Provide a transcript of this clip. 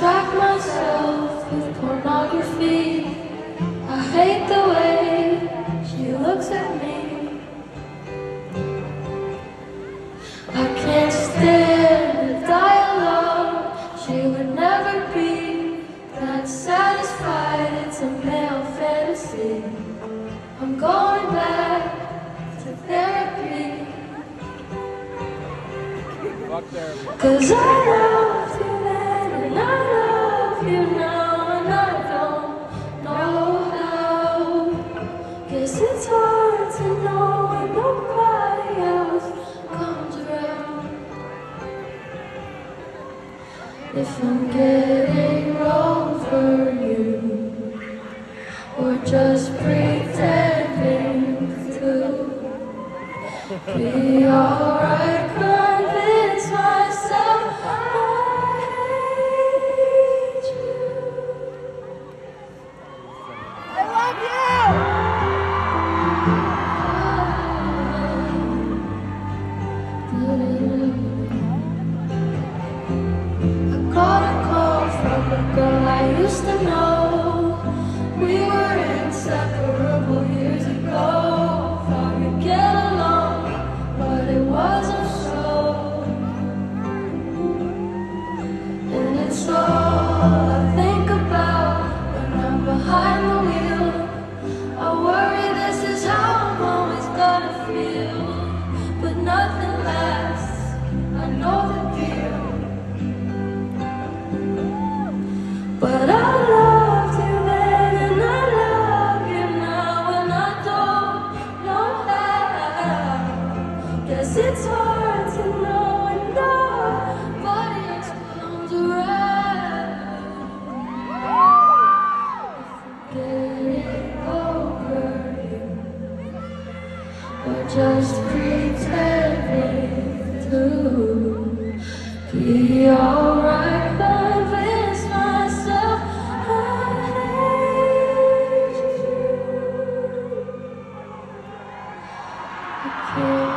distract myself with pornography. I hate the way she looks at me. I can't stand the dialogue. She would never be that satisfied. It's a male fantasy. I'm going back to therapy. 'Cause I loved you then and I love you now, and I don't know how. Guess it's hard to know when nobody else comes around. If I'm getting over you, or just pretending to be alright, convince myself I hate you. I love you! I got a call from a girl I used to know. We were inseparable years ago. Thought we'd get along, but it wasn't so. And it's all I think about when I'm behind the wheel. I worry this is how I'm always gonna feel. But nothing lasts, I know the deal. But I loved you then and I love you now, and I don't know how. Guess it's hard to know when nobody else comes around. Getting over you, or just pretending to be alright. Convince myself I hate you. I can't